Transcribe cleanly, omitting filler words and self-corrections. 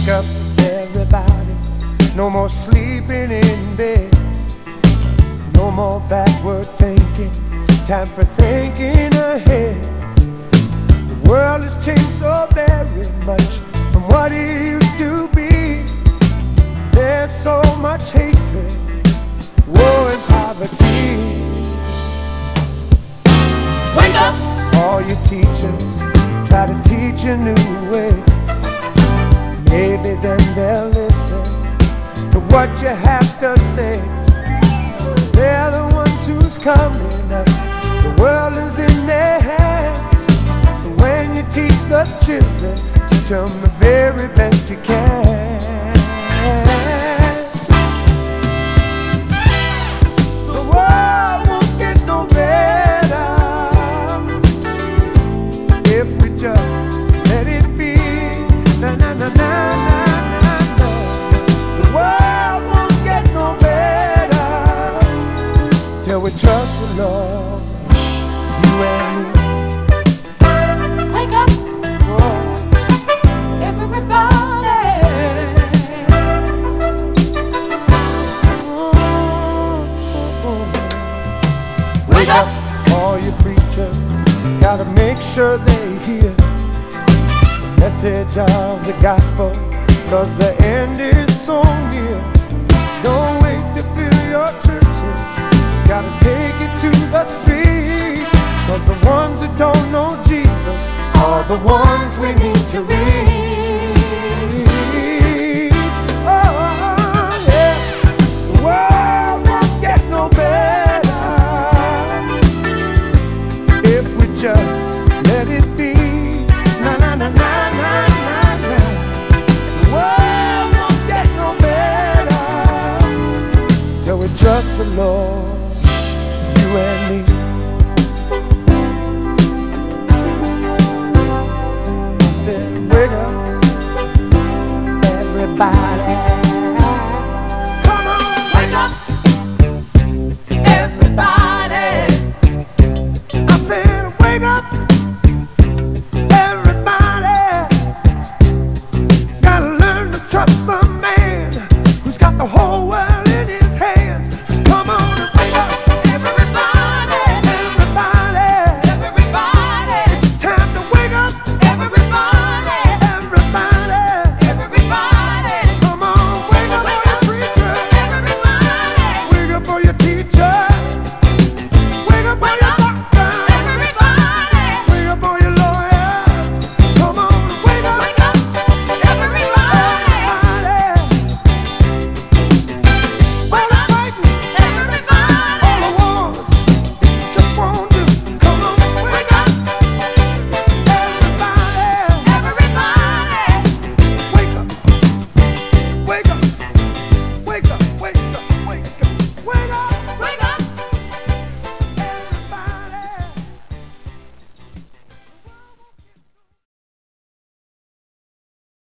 Wake up, everybody. No more sleeping in bed. No more backward thinking. Time for thinking ahead. The world has changed so very much from what it used to be. There's so much hatred, war and poverty. Wake up! All your teachers try to teach a new way. Maybe then they'll listen to what you have to say. They're the ones who's coming up. The world is in their hands. So when you teach the children, teach them the very best you can. The world won't get no better if we just let it be. Na na na na na na na. The world won't get no better till we trust the Lord, you and me. Wake up, everybody. Wake up. All you preachers gotta make sure they hear the message of the gospel, 'cause the end is so near. Don't wait to fill your churches, gotta take it to the street, 'cause the ones that don't know Jesus are the ones we need to reach. Oh, yeah. The world won't get no better if we just let it be. Na na na na na na na. The world won't get no better till we trust the Lord, you and me. Said, wake up, everybody.